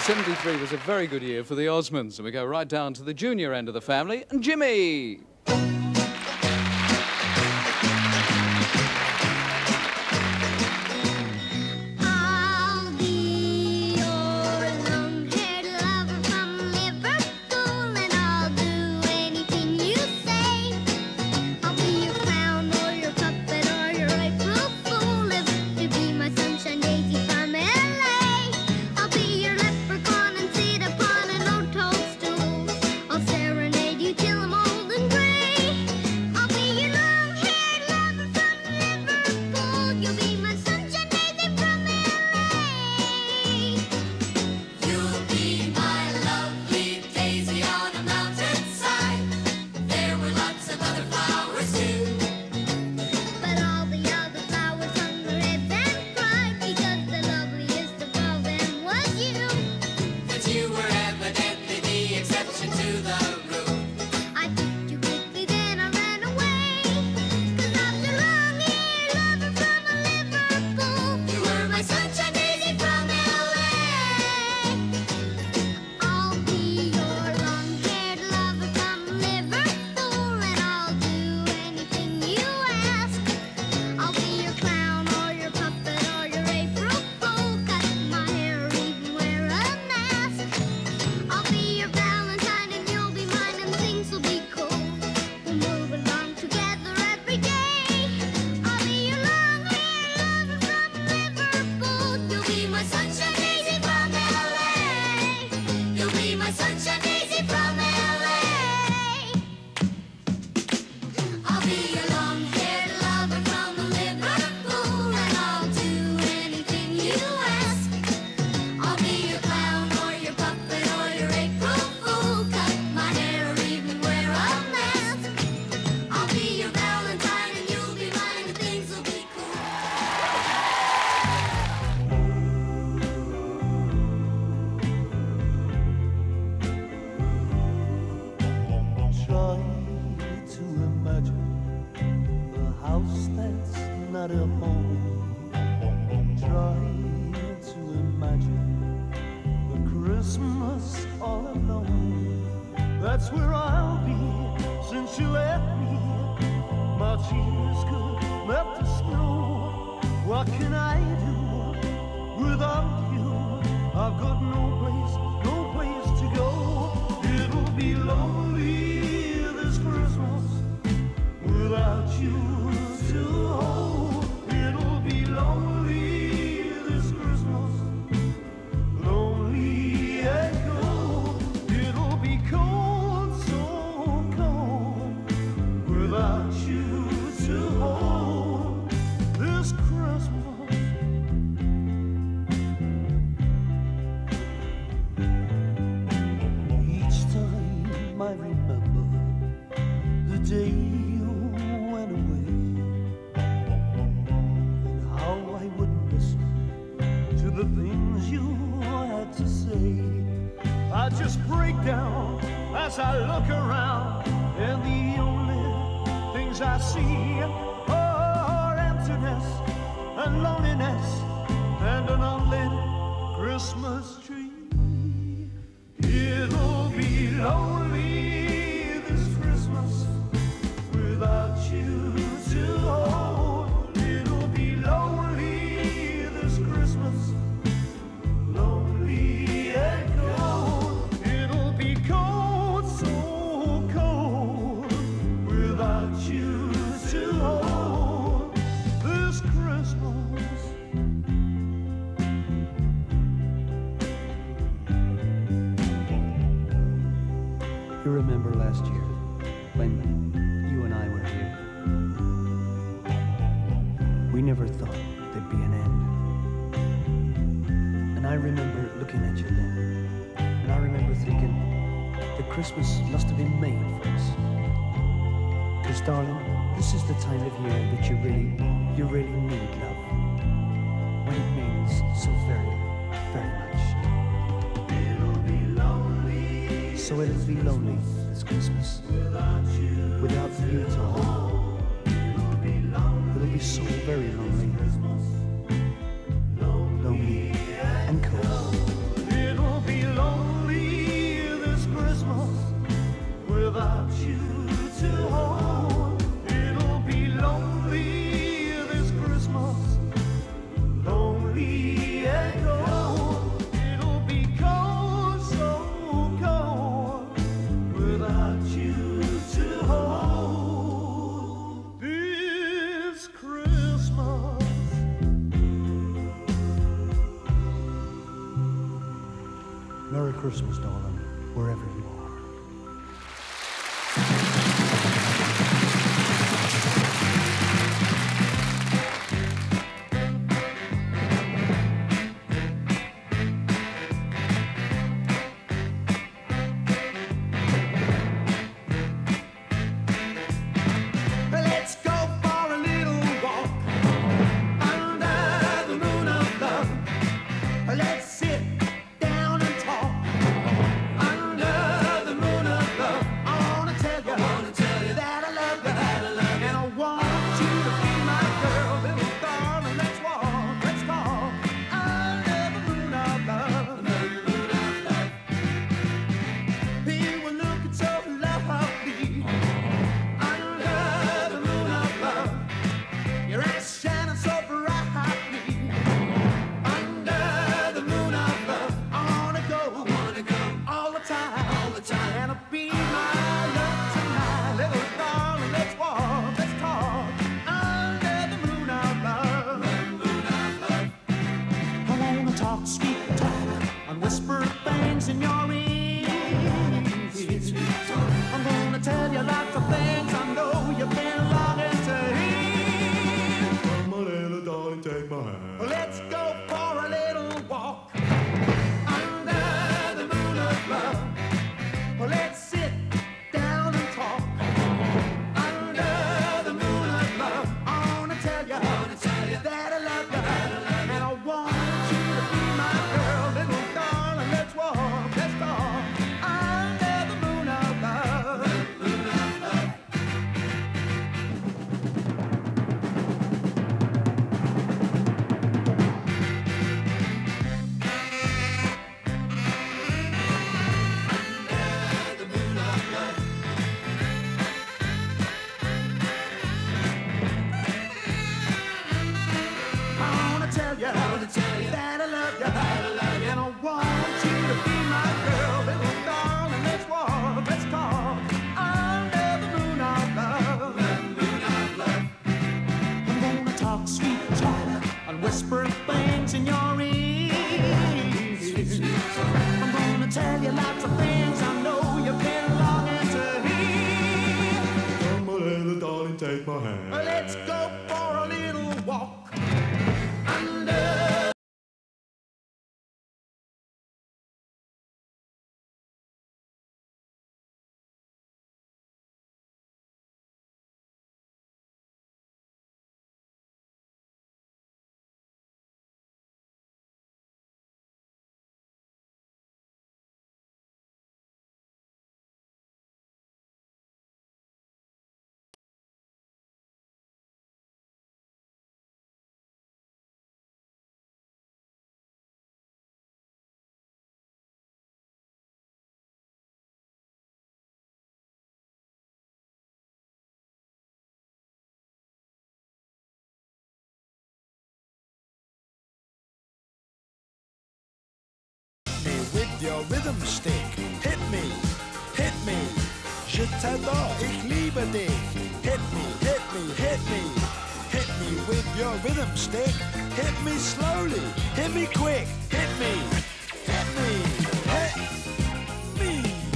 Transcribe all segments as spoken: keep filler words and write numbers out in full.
seventy-three was a very good year for the Osmonds, and we go right down to the junior end of the family, and Jimmy. That's where I'll be since you left me. My tears could melt the snow. What can I do without you? I've got no place, no place to go. It'll be lonely this Christmas without you to hold. It'll be lonely this Christmas, lonely and cold. It'll be cold, so cold, without you to hold this Christmas. Each time I remember the day you went away, and how I wouldn't listen to the things you had to say, I just break down as I look around, and the only things I see are emptiness and loneliness and an unlit Christmas tree. It'll be lonely this Christmas without you to hold. It'll be lonely this Christmas, lonely and cold. It'll be cold, so cold, without you to hold this Christmas. You remember last year when you and I were here? We never thought there'd be an end. And I remember looking at you then, and I remember thinking that Christmas must have been made for us. Because darling, this is the time of year that you really, you really need love, when it means so very, very much. It'll be lonely. So it'll be lonely this Christmas without you, without you to hold. It'll be lonely. It'll be so very lonely, lonely and cold. It'll be Christmas, darling, wherever you are. With your rhythm stick, hit me, hit me. Je t'adore, ich liebe dich. Hit me, hit me, hit me. Hit me with your rhythm stick. Hit me slowly, hit me quick. Hit me, hit me, hit me.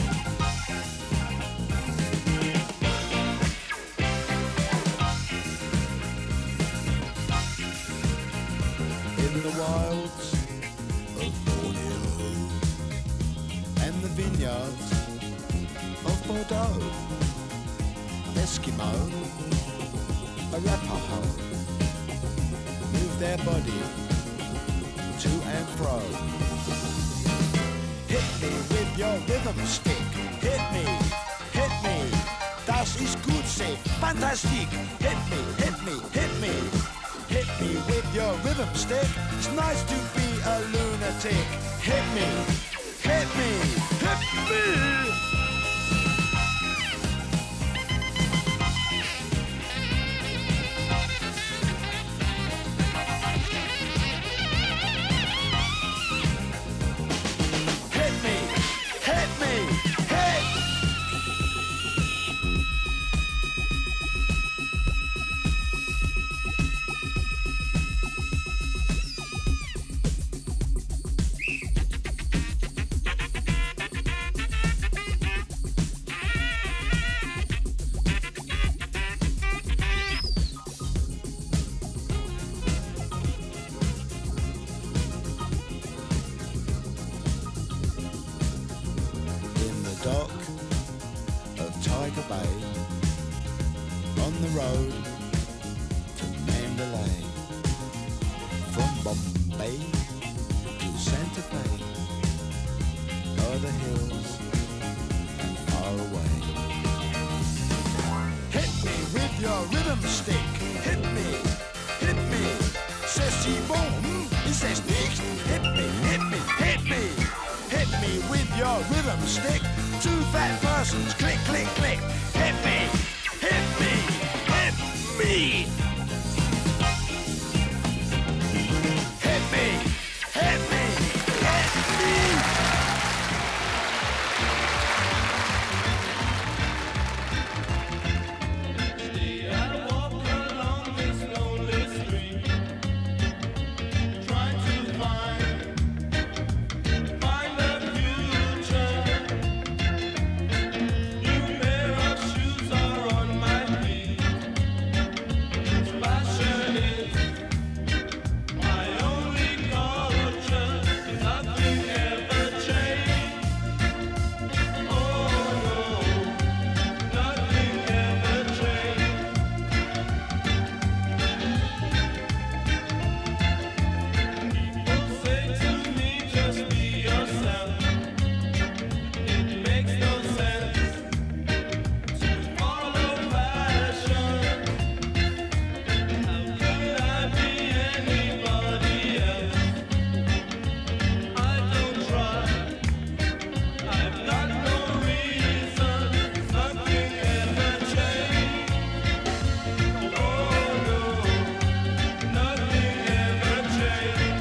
In the wilds of Borneo and the vineyards of Bordeaux, Eskimo, Arapaho, move their body to and fro. Hit me with your rhythm stick, hit me, hit me, das ist gut, say, fantastic. Hit me, hit me, hit me, hit me with your rhythm stick. It's nice to be a lunatic. Hit me, hit me, hit me. Bombay to Santa Fe, o'er the hills and far away. Hit me with your rhythm stick, hit me, hit me, says T-Bone, he says nicht. Hit me, hit me, hit me, hit me with your rhythm stick. Two fat persons, click, click, click. Hit me, hit me, hit me. Hit me, hit me, hit me. Today I walk along this lonely street, trying to find, find the future. New pair of shoes are on my feet. Fashion is my only culture. Nothing ever changed. Oh no, nothing ever changed. People say to me, just be yourself. It makes no sense to follow fashion. How could I be anybody else? I don't try. I've got no reason. Nothing ever changed. Oh no, nothing ever changed.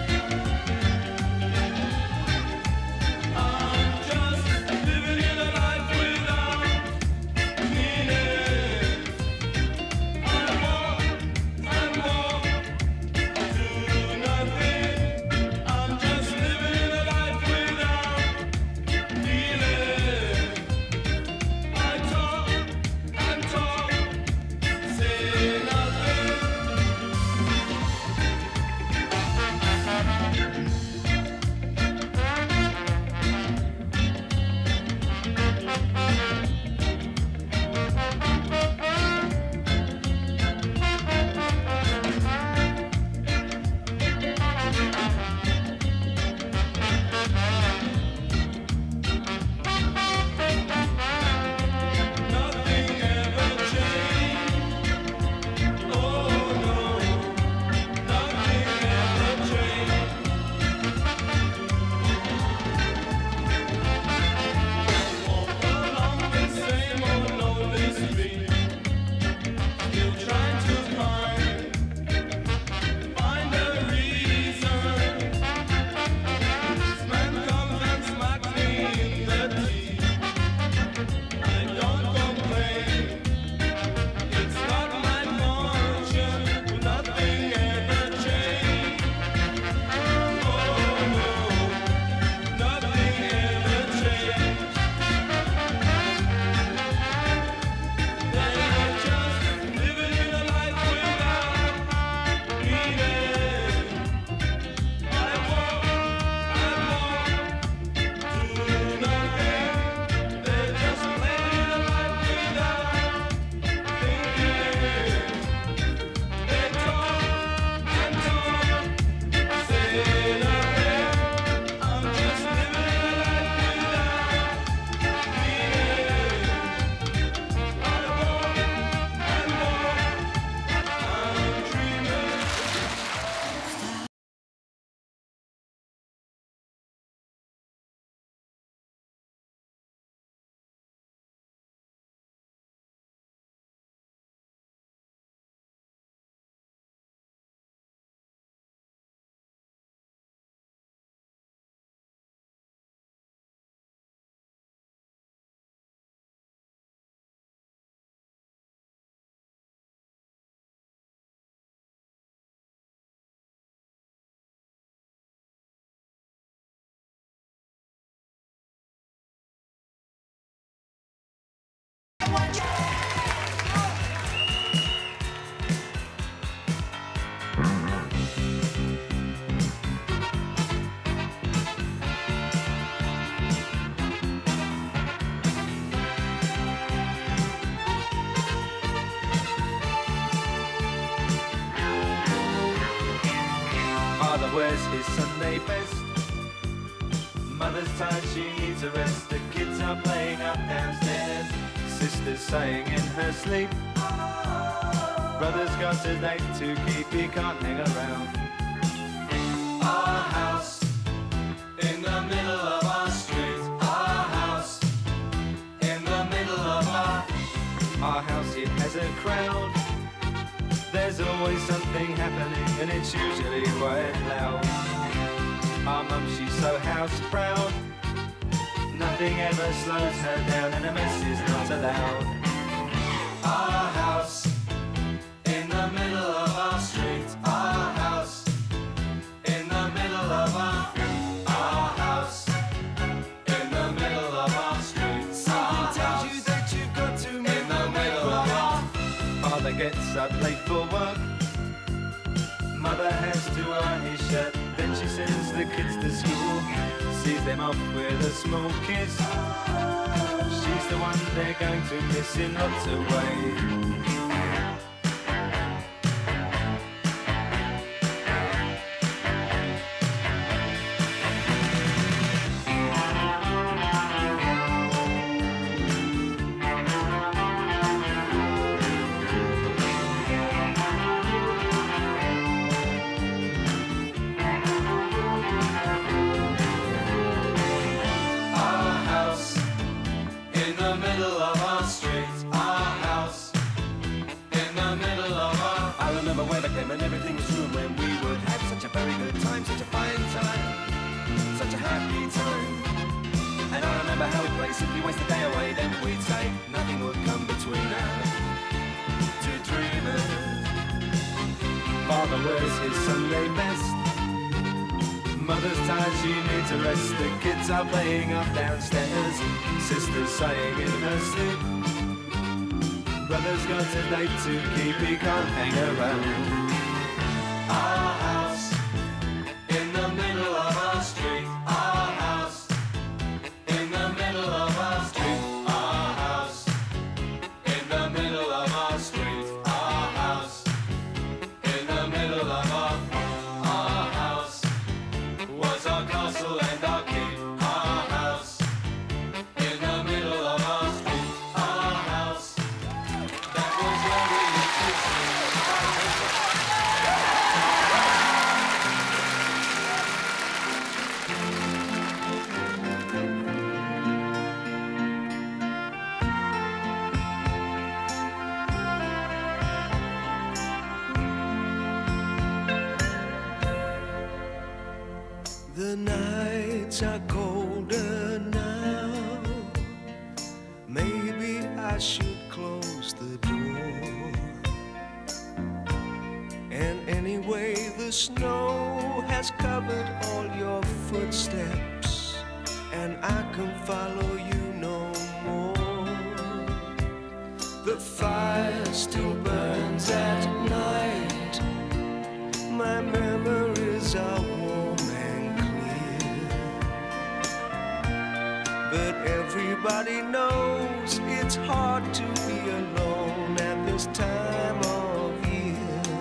I'm just living in a life without meaning. I walk and walk, do nothing. I'm just living in a life without meaning. I talk and talk, say nothing. Nothing ever changed. Oh no, nothing ever changed. Walk along the same old lonely street, still trying to find, find a reason. This man comes and smacks me in the teeth. I don't complain. It's not my function. Nothing ever changed. Oh no, nothing ever changed. They are just living in a life without meaning. I walk and walk, do nothing. They just live in a life without thinking. They talk and talk, say nothing. I'm just living in a life without meaning. I walk and walk, I'm dreaming. wears his Sunday best. Mother's tired, she needs a rest. The kids are playing up downstairs. Sister's sighing in her sleep. Brother's got a date to keep, he can't hang around. Our house in the middle of our street. Our house in the middle of our Our house, it has a crowd. There's always something happening and it's usually quite loud. Our mum, she's so house proud. Nothing ever slows her down and a mess is not allowed. Our house in the middle of our street. Our house in the middle of our Our house in the middle of our street. Something tells you that you've got to make in the middle of our Father gets up late for work. Mother has to iron his shirt. Then she sends the kids to school, sees them off with a small kiss. She's the one they're going to miss in lots of ways. And everything was true when we would have such a very good time, such a fine time, such a happy time. And I remember how we'd play, simply waste the day away. Then we'd say nothing would come between us, two dreamers. Father wears his Sunday best. Mother's tired, she needs a rest. The kids are playing up downstairs. Sister's sighing in her sleep. Brother's got a date to keep, he can't hang around. Our house in the middle of our street. Our house in the middle of our street. Our house in the middle of our street. Our house in the middle of our Our house was our castle and our keep. Our house in the middle of our street. Our house, that was where we used to sleep. The nights are colder now. Maybe I should close the door. And anyway, the snow has covered all your footsteps, and I can follow you no more. The fire still burns at night. My memories are warm and clear, but everybody knows it's hard to be alone at this time of year.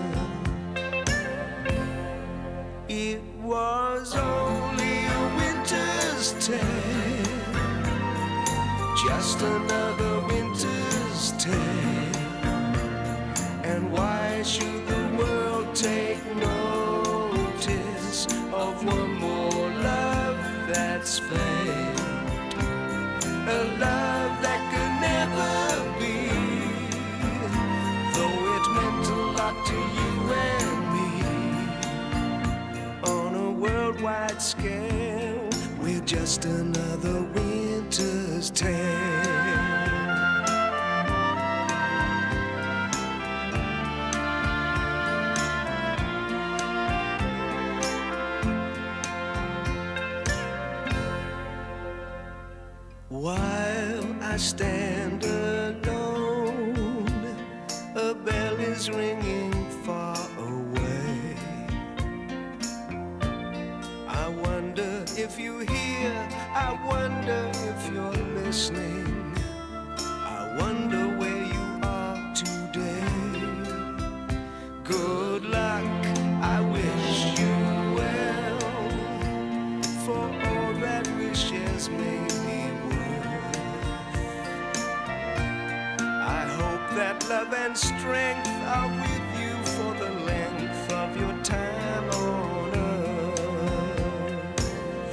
It was only a winter's tale, just another winter's tale. And why should the world take notice of one more love that's failed? A love that could never be, though it meant a lot to you and me. On a worldwide scale, we're just another winter's tale. While I stand alone, a bell is ringing far away. I wonder if you hear, I wonder if you're listening. I wonder where you are today. Good luck, I wish you well. love and strength are with you for the length of your time on earth.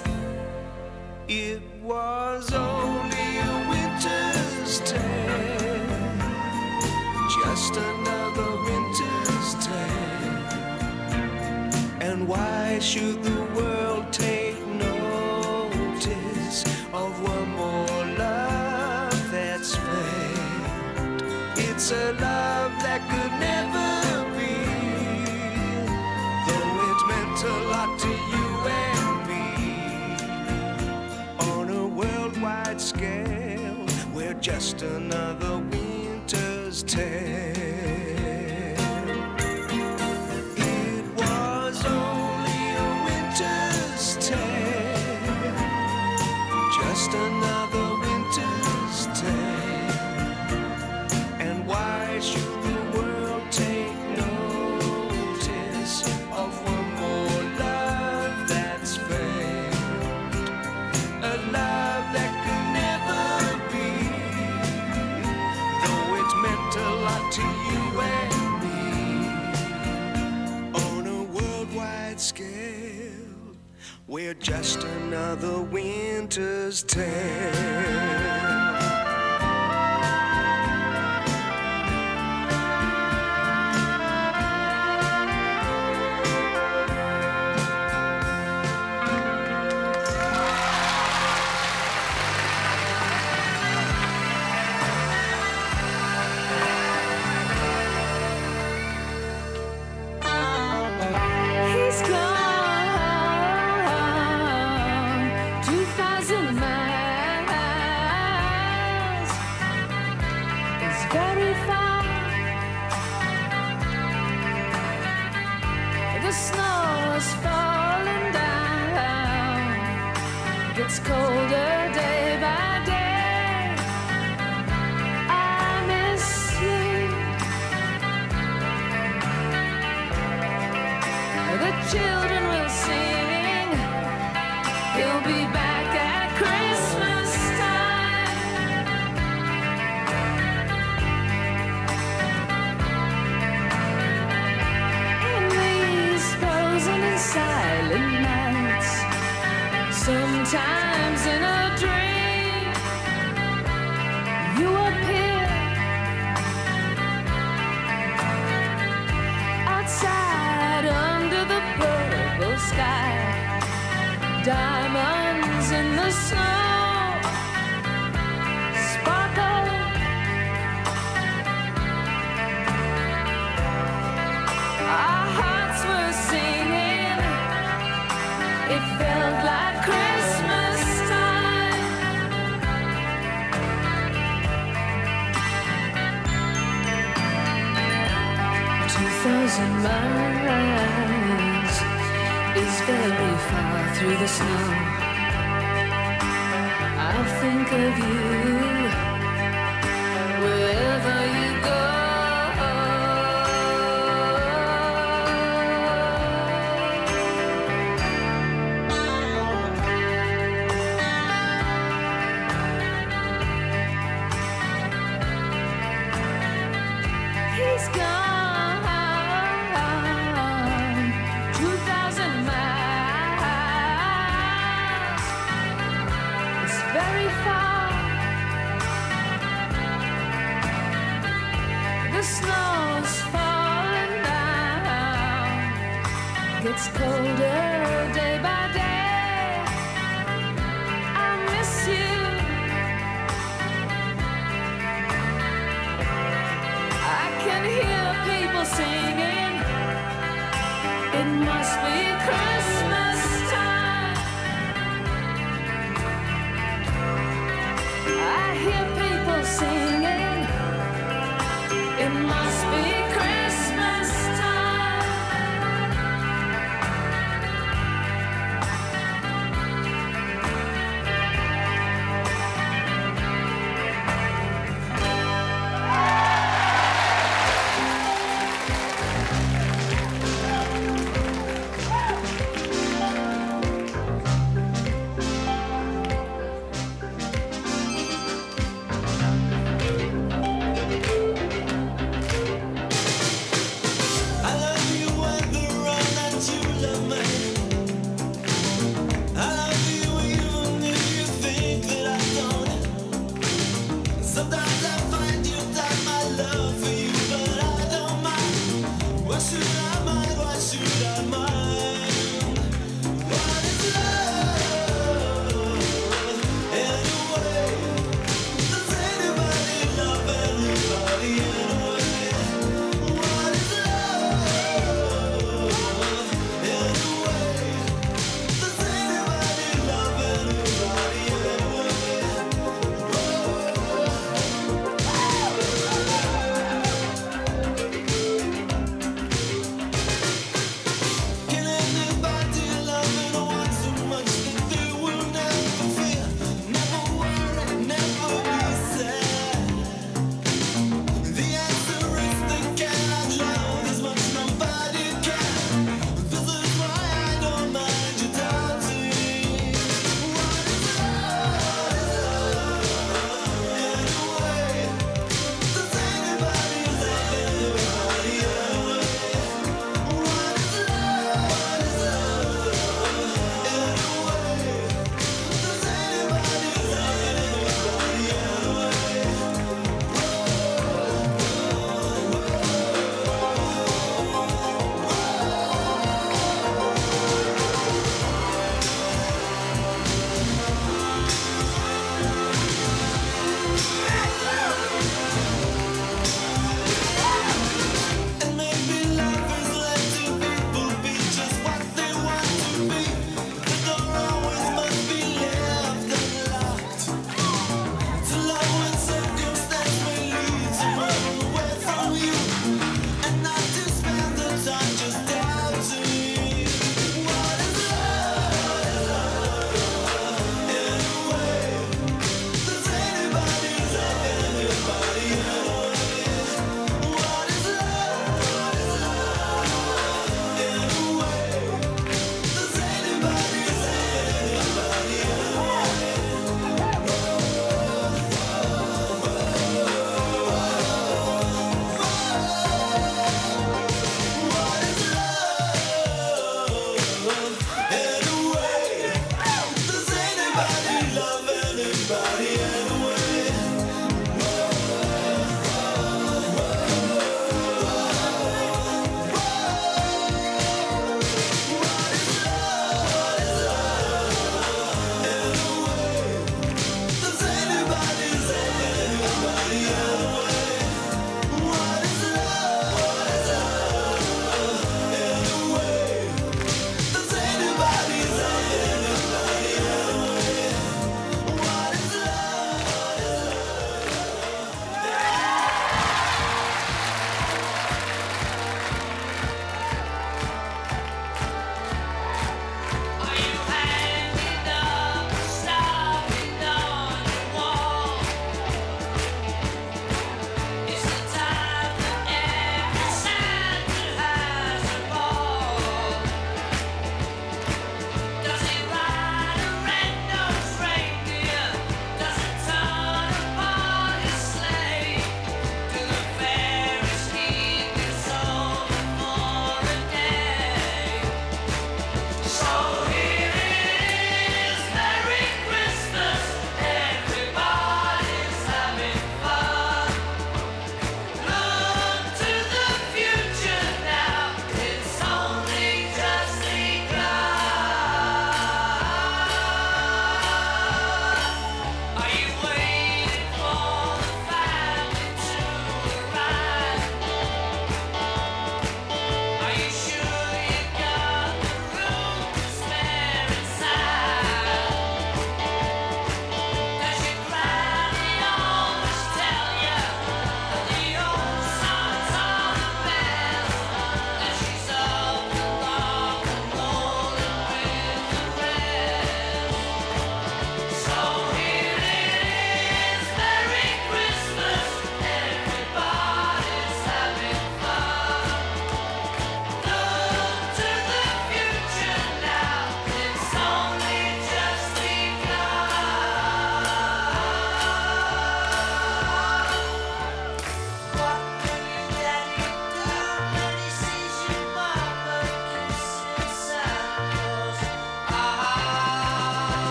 It was only a winter's tale, just another winter's tale. And why should the world take notice of one more love that's failed? It's a love that could never be, though it meant a lot to you and me. On a worldwide scale, we're just another winter's tale. It was only a winter's tale, just another winter's tale. And why should the world take notice of one more love that's failed? A love that could never be, though it meant a lot to you and me. On a worldwide scale, we're just another winter's tale. He's gone two thousand miles. It's very far. The snow is falling down. Gets colder day by day. I miss you. The children will sing. He'll be back at Christmas time. In these frozen and silent nights, sometimes in a dream, you appear outside under the purple sky, diamonds in the snow sparkle. Our hearts were singing. It felt like Christmas time. Two thousand miles is very far through the snow. I'll think of you wherever you go. He's gone two thousand miles. It's very far. The snow's falling down. Gets colder day by day. I miss you. I can hear people singing. It must be Christmas time. I hear people singing. It must be Christmas time.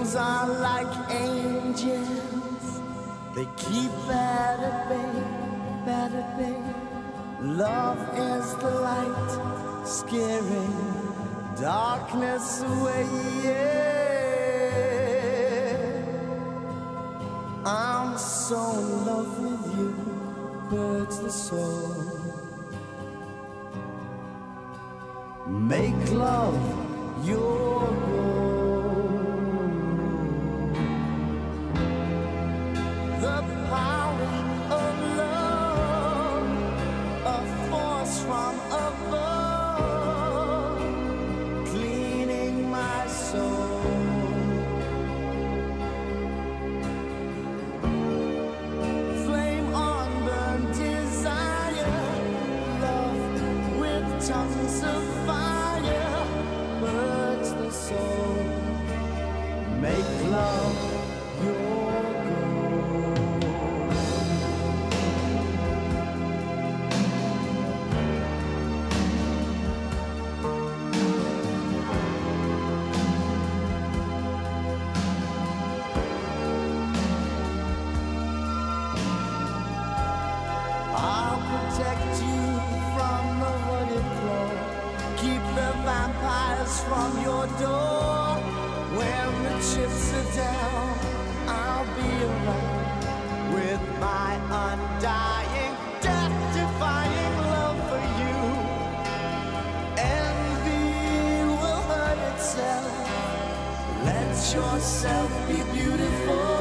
Demons are like angels. They keep at at bay, at at bay. Love is the light, scaring darkness away. Yeah. I'm so in love with you, hurts the soul. Make love your goal. The power of love, a force from above, cleaning my soul. Flame on burn desire, love with tongues of fire, burns the soul. Make love your I'll protect you from the hooded claw. Keep the vampires from your door. When the chips are down, I'll be around with my undying, death-defying love for you. Envy will hurt itself. Let yourself be beautiful.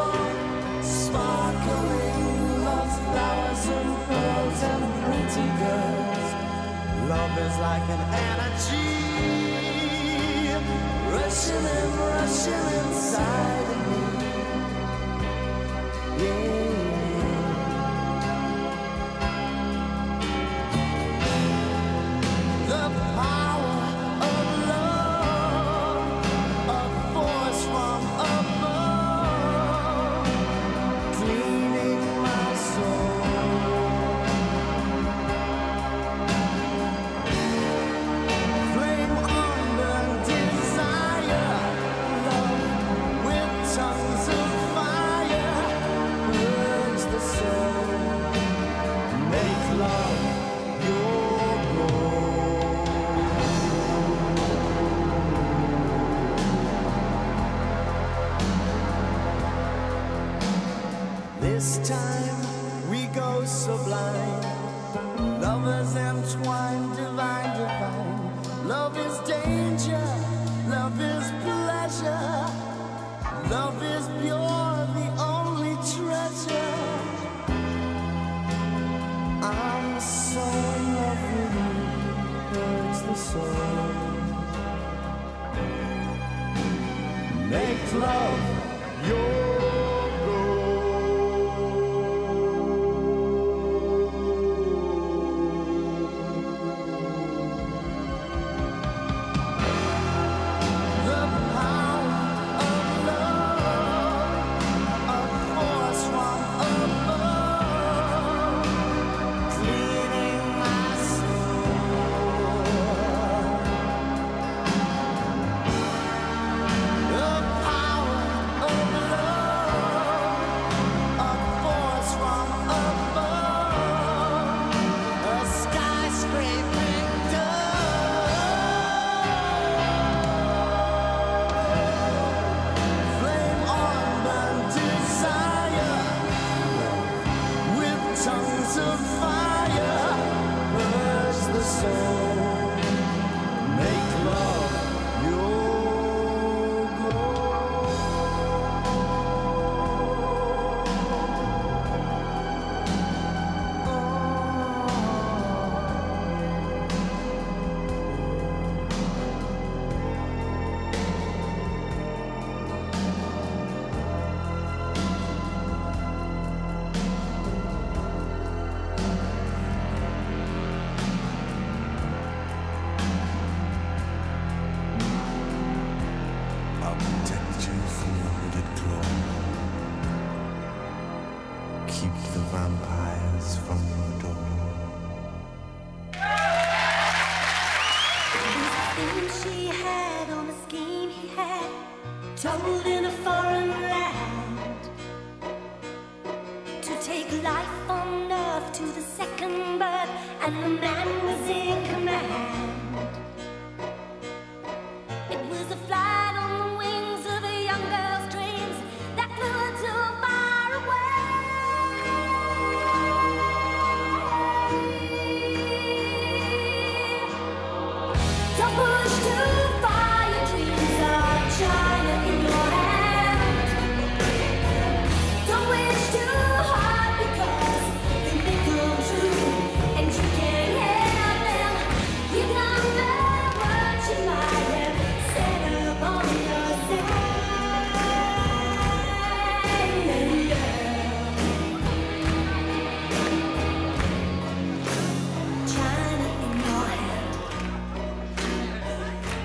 Sparkling love's flowers and pearls and pretty girls. Love is like an energy, rushing and rushing inside of me. Yeah. The power of love, a force from above, cleaning my soul. Flame on burn desire, love with tongues of fire, burns the soul. Make love your goal. This time we go sublime, lovers entwined, divine, divine. Love is danger, love is pleasure, love is pure, the only treasure. I'm so in love with you, hurts the soul. Make love your The power of love, a force from above, cleaning my soul. The power of love, a force from above, a skyscraping dove. Flame on burn desire, with tongues of fire, burns the soul. Make love your goal. I'll protect you from the hooded claw. Keep the vampires from your door. She had on the scheme he had, told in a life on earth to the second birth, and the man was in command. It was a flight on the wings of a young girl's dreams that flew too far away. Don't push too far, your dreams are China in your hand. Don't wish too hard because they may come true, and you can't help them. You don't know what you might have set up on yourself. China in your hand.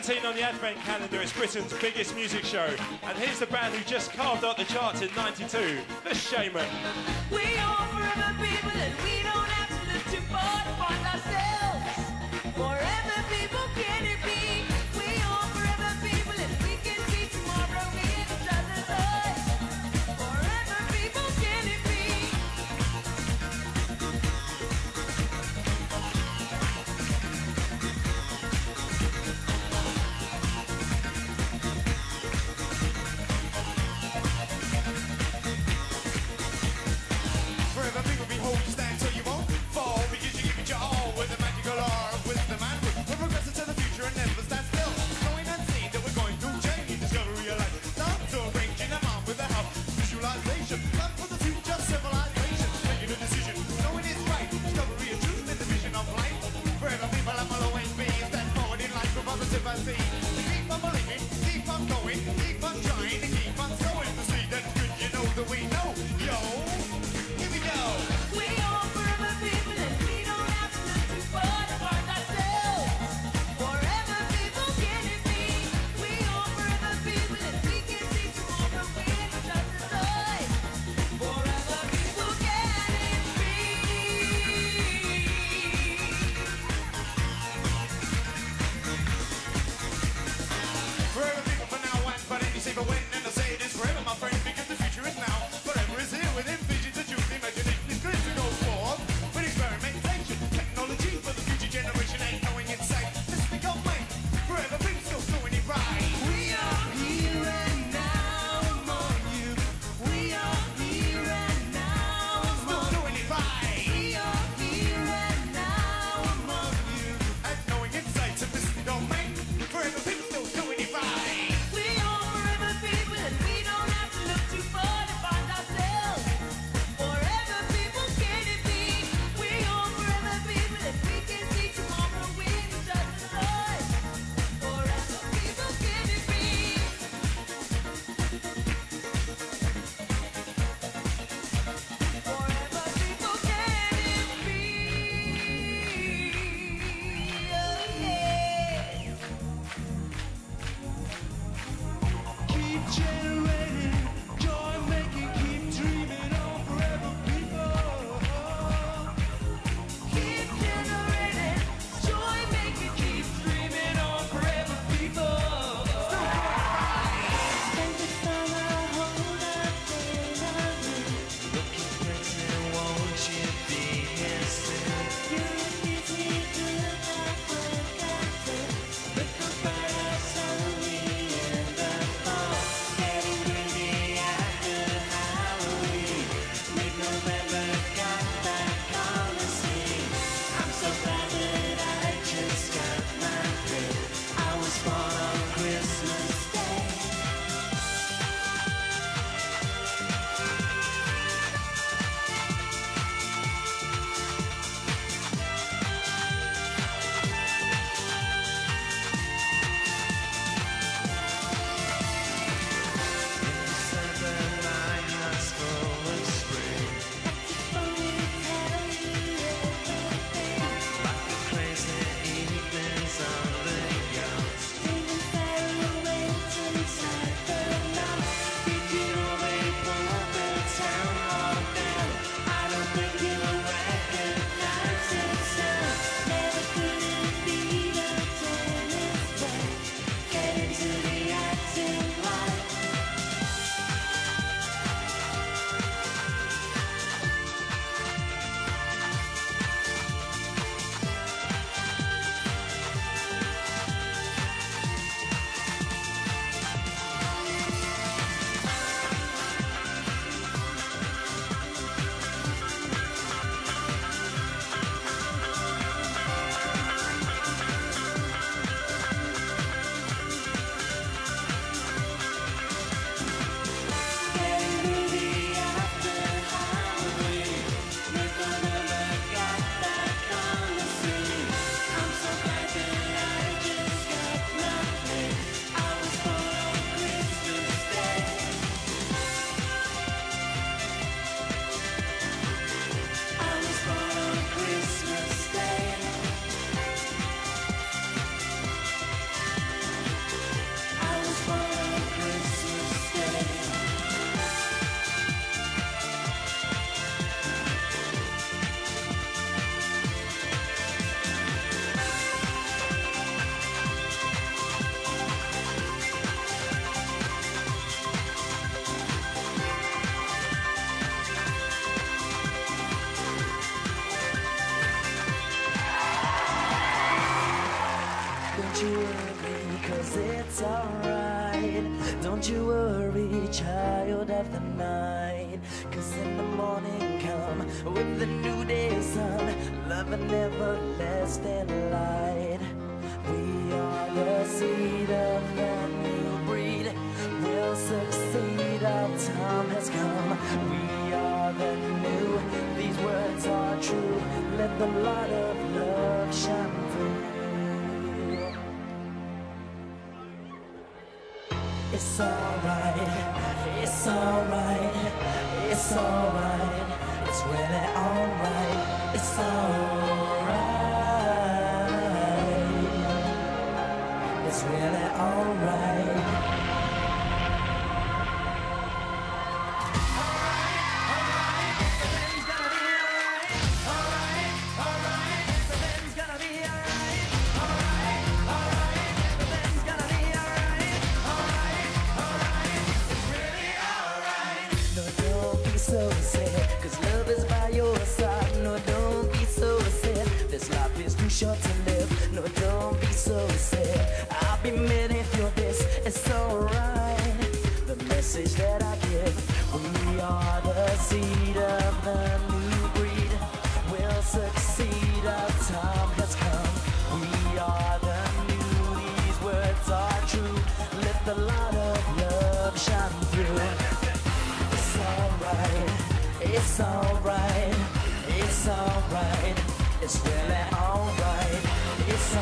seventeen on the Advent calendar, it's Britain's biggest music show. And here's the band who just carved out the charts in ninety-two, The Shaman. We are forever people and we don't have to look too far to find ourselves. Forever people can it be? We are forever people and we can see tomorrow in each other's eyes. Forever people can it be? Forever people behold you stand so you won't fall because you give it your all with the magical aura of wisdom and wit. We're progressing to the future and never stand still. Knowing unseen that we're going through change, discovery of life. Time to arranging them out with the help visualization. Plan for the future civilization. Making a decision, knowing it's right. Discovery of truth in the vision of life. Forever people are following beings that forward in life with positive and see. Keep on believing, keep on going, keep on trying, and keep on sowing the seed that's good. You know that we know, yo. Here we go. We are forever people and we don't have to look too far to find ourselves. Forever people can it be? We are forever people and we can see tomorrow in each other's eyes. Forever people can it be? Forever people for now and for any say for when, and I say it is forever, my friend, because the future is now. Forever is here within visions of truth, imagination is good to go forth. With experimentation, technology for the future generation ain't knowing its sight. Let's become mine. Forever people still doing it right. We are here and now among you. We are here and now Still among you. doing it right. We are here and now among you. And knowing its sight, so this is the domain. Forever people still doing it right. We are forever people and we don't have to look too far to find ourselves. Forever people can it be? We are forever people and we can see tomorrow in each other's eyes. Forever people can it be? Forever people can it be? Oh yeah. Keep generating joy, making, keep dreaming on forever, people. Keep generating joy, make it keep dreaming on forever, people. Spend the summer hold up days on me. Looking pretty, won't you be here soon? You kiss me to the dark forgotten. Look about us only in the fall. Get sanctuary, child of the night. Cause in the morning come with the new day sun, love and everlasting light. We are the seed of the new breed, we'll succeed, our time has come. We are the new, these words are true, let the light of love shine through. It's alright, it's alright, it's alright, it's really alright, it's alright, it's really alright. So sad, cause love is by your side. No, don't be so sad, this life is too short to live. No, don't be so sad, I'll be mad if you're this. It's alright, the message that I give. We are the seed of the new breed, we'll succeed, our time has come. We are the new, these words are true, let the light of love shine through. It's alright, it's alright, it's alright, it's really alright, it's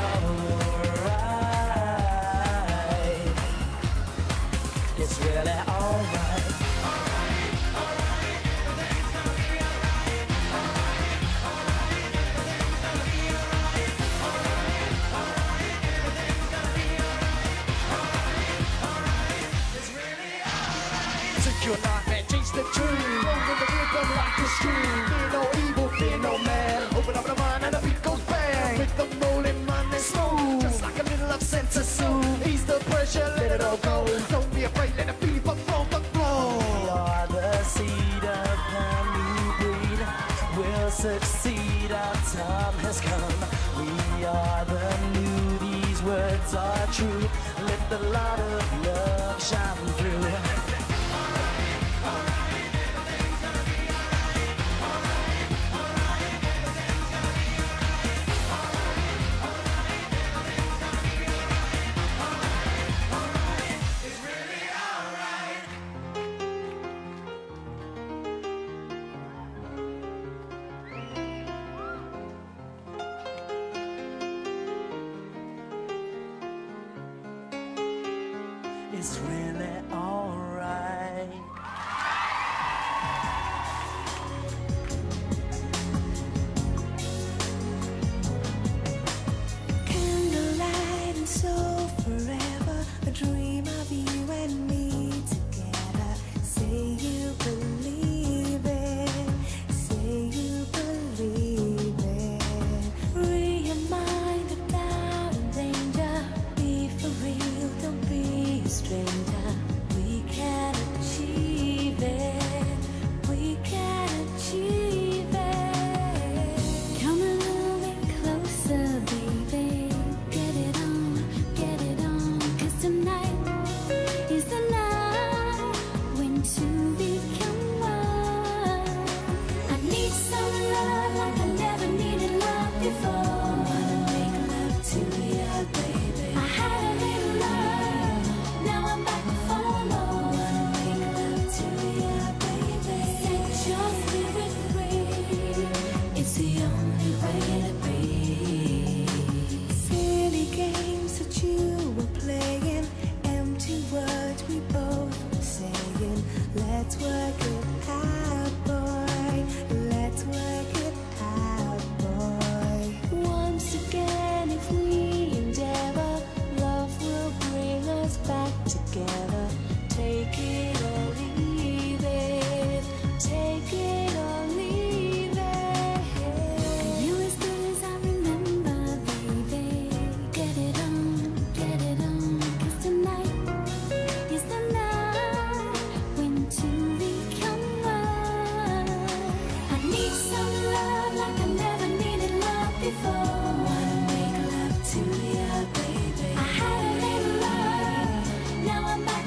alright, it's really alright. Alright, alright, everything's gonna be alright. Alright, alright, everything's gonna be alright. Alright, alright, everything's gonna be alright. Alright, alright, it's really alright. Take your life and change the tune. Roll with the rhythm like a stream. Fear no evil, fear no man. Open up the mind and the beat goes bang. With the rolling mind and smooth, just like a little love sent to soothe. Ease the pressure, let it all go. Don't be afraid, let the fever flow, the flow. We are the seed of the new breed, we'll succeed, our time has come. We are the new, these words are true, let the light of love shine through. It's really alright. Candlelight and soul forever, a dream of you and me together. Say you believe it, say you believe it. Free your mind of doubt and danger. Be for real, don't be a stranger. We can achieve it, we can achieve it. Come a little bit closer, baby. Get it on, get it on. 'Cause tonight is the night when two become one. I need some love like I never needed love before. Wanna make love to you, baby. I had a little love, now I'm back for more. Wanna make love to you, baby. Set your spirit free, it's the only way to be. Silly games that you were playing, empty words we both were saying. Let's work it out, boy, let's work it out, boy. Once again, if we endeavor, love will bring us back together. Take it or leave it, take it or leave it. You as good as I remember, baby. Get it on, get it on. 'Cause tonight is the night when two become one. I need some love like I never needed love before. Wanna make love to you, baby. I had a little love, now I'm back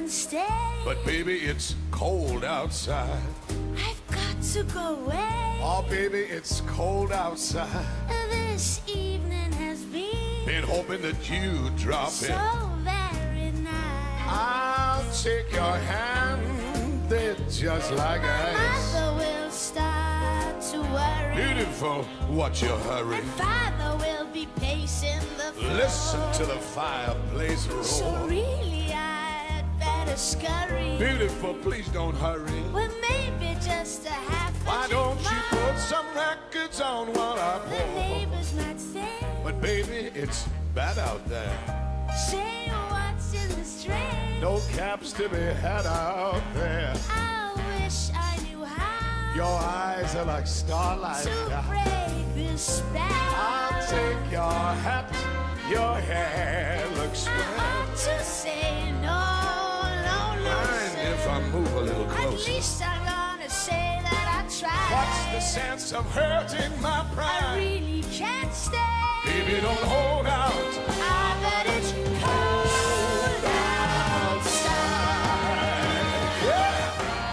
stay. But baby, it's cold outside. I've got to go away. Oh, baby, it's cold outside. This evening has been Been hoping that you drop so in. very nice. I'll take your hand, they're just like ice. Mother will start to worry. Beautiful, what's your hurry? And father will be pacing the floor. Listen to the fireplace So roar. really I'd better scurry. Beautiful, please don't hurry. Well, maybe just a half a Why don't you more. put some records on while I The pour? neighbors might say, But baby, it's bad out there. say what's in the street. No caps to be had out there. I wish I knew how Your eyes are like starlight. to break this spell. I'll take your hat, your hair looks I swell. ought to say no, no, no, Mind sir. if I move a little At closer? least I'm gonna say that I tried. What's the sense of hurting my I pride? really can't stay. Baby, don't hold out. I bet it's cold outside. Yeah.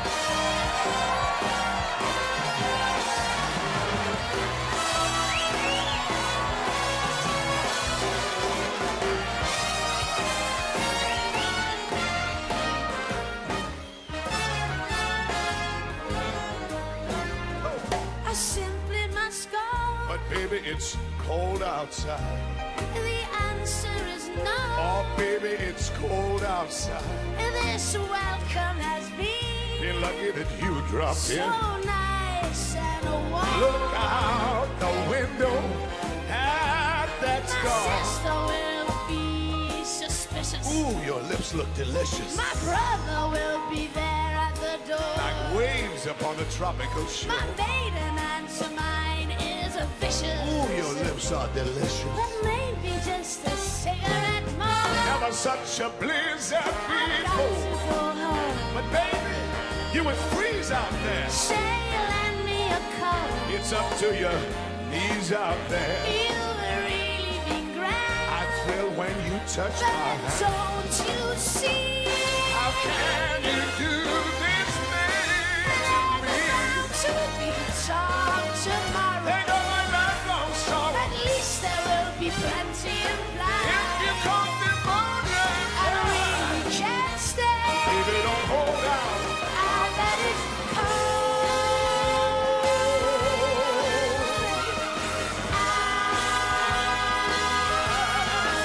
I simply must go. But baby, it's cold outside. The answer is no. Oh, baby, it's cold outside. This welcome has been Been lucky that you dropped so in. nice and warm. Look out the window at that My star. sister will be suspicious. Ooh, your lips look delicious. My brother will be there at the door. Like waves upon a tropical shore. My maiden aunt to mine is a vicious. Ooh, your lips are delicious. But maybe just a cigarette more. Never such a blizzard I've got to before. go home. But baby, you would freeze out there. Say you lend me a coat. It's up to your knees out there. You've really been grand. I thrill when you touch my But hand. don't you see? How can you do this thing to me? Bound to be talked tomorrow. They know I'm not long sorrow. At least there will be plenty If implied. you come the morning, I really can't stay. baby, don't hold out. I bet it's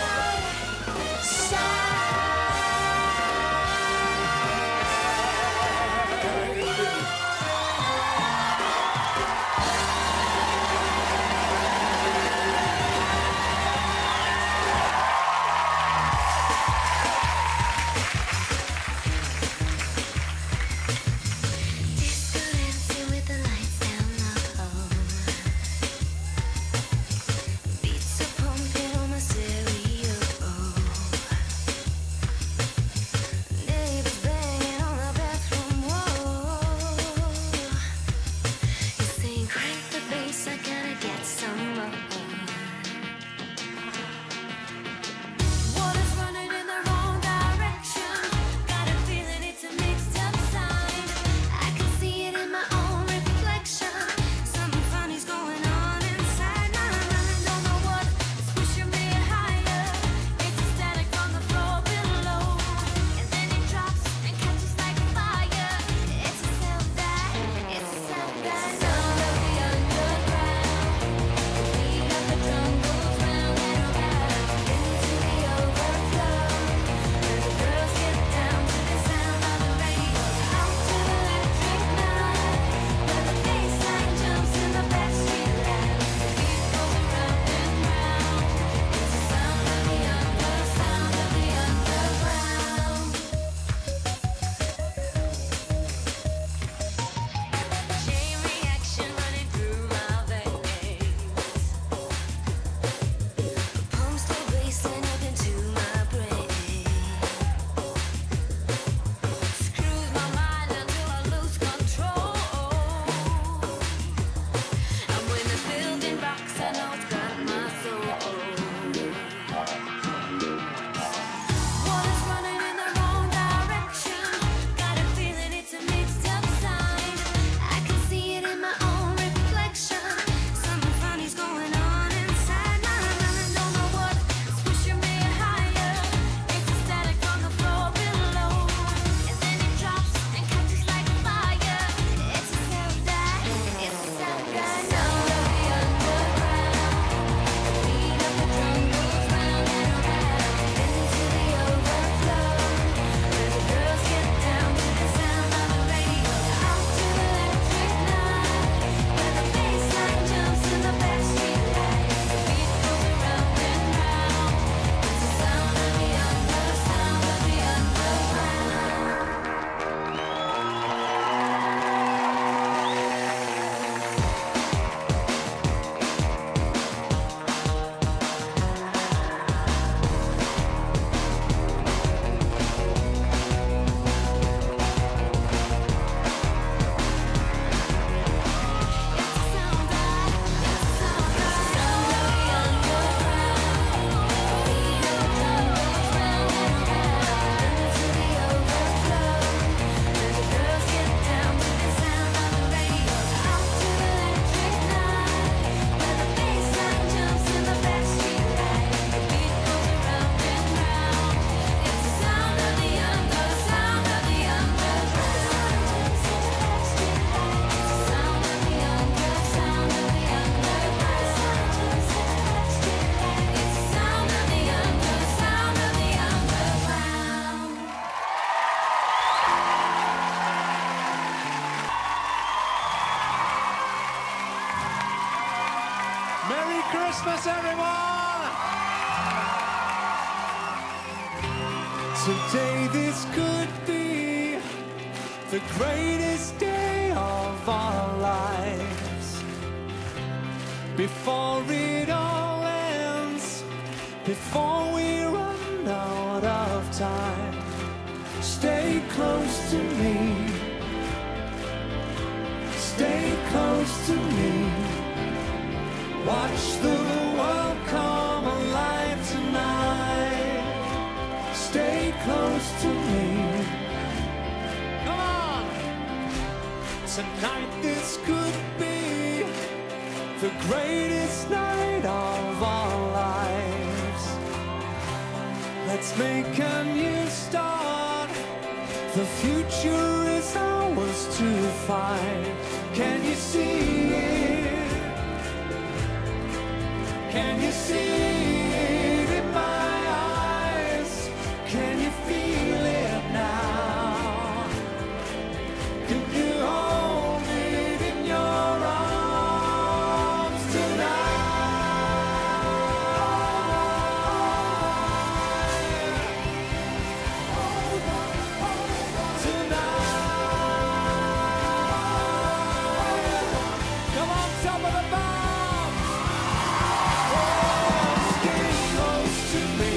cold outside. Today this could be the greatest day of our lives. Before it all ends, before we run out of time, stay close to me. Stay close to me. Watch the world come alive tonight. Stay close to me. Come on! Tonight this could be the greatest night of our lives. Let's make a new start. The future is ours to find. Can you see it? Can you see it in my eyes? Can you feel it now? Can you hold it in your arms tonight? Tonight. Come on, top of the bomb. Stay close to me.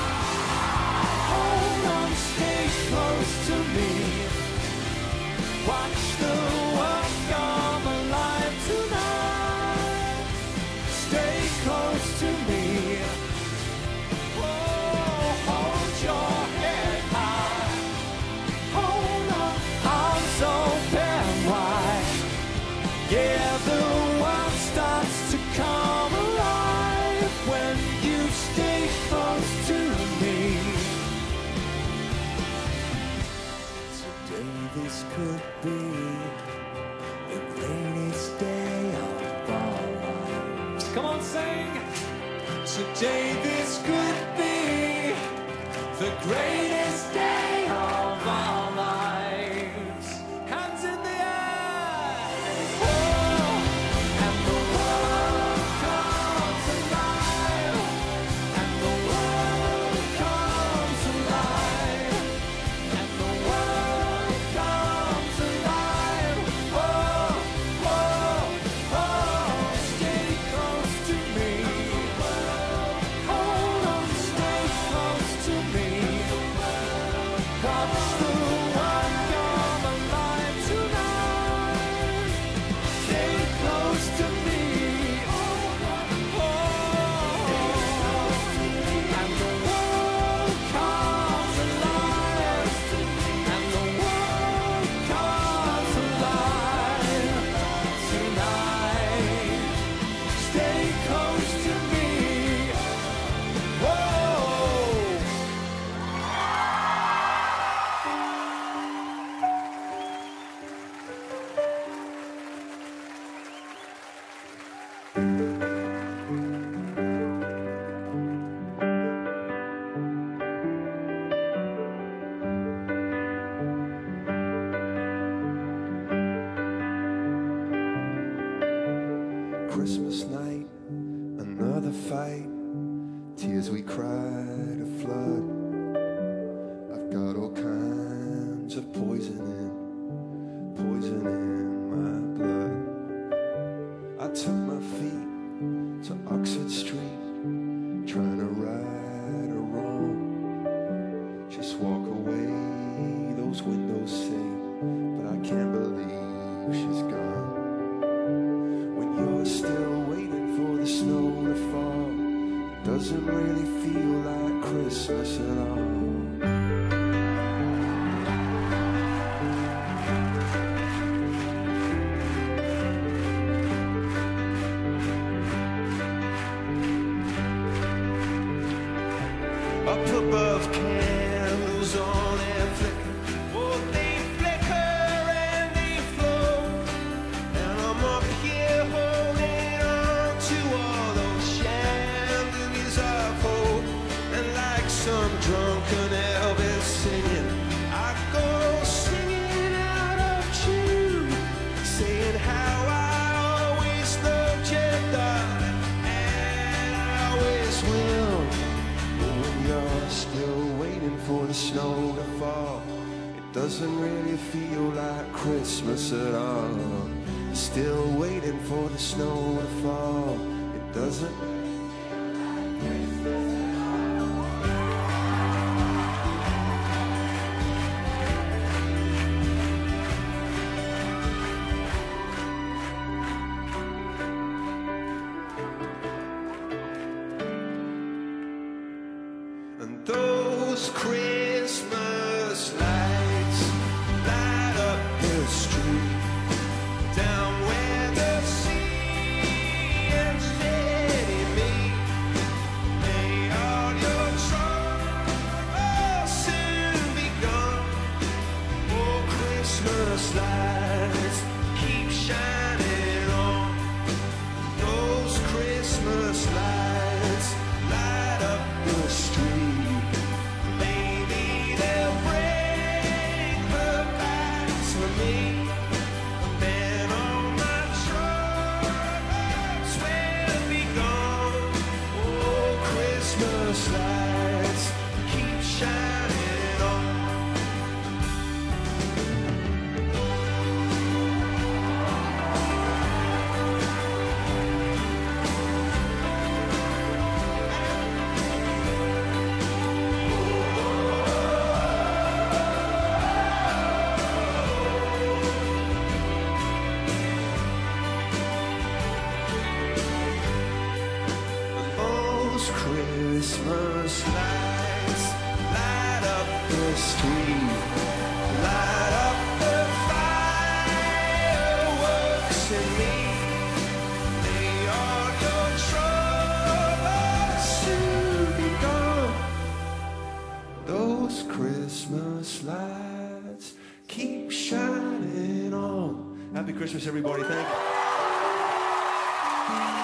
Hold on, stay close to me. Watch the world come alive tonight. Stay close to me. Oh, hold your head high. Hold on, arms open wide. Yeah, the world starts to come alive when you stay close to me. Today this could be the greatest day of our lives. Come on, sing. Today this could be the greatest day of our lives. Hands in the air. Oh, and the world comes alive. And the world comes alive. And the world comes alive. Oh, oh, oh. Stay close to me. Hold on, stay close to me. Watch the world come alive tonight. Stay close to me. Oh, and the world comes alive. And the world comes alive tonight. Stay close to me. Whoa. Christmas night, another fight. Tears we cried, a flood. I've got all kinds of poison in, poison in my blood. I took my feet to Oxford Street, trying to right a wrong. Just walk away, those windows say, but I can't believe she's gone. When you're still waiting for the snow to fall, doesn't really feel like Christmas at all. Up above, candles on and flicker. Oh, they flicker and they float. And I'm up here holding on to all those chandeliers of hope. And like some drunk the snow to fall. It doesn't really feel like Christmas at all. Still waiting for the snow to fall. It doesn't And those Christmas lights light up the street down where the sea and steady meet. May all your troubles soon be gone. Oh, Christmas lights keep shining on. Those Christmas lights light up the street. Lights keep shining on. Christmas lights light up the street, light up the fireworks in me. May all your troubles soon be gone. Those Christmas lights keep shining on. Happy Christmas, everybody. Thank you.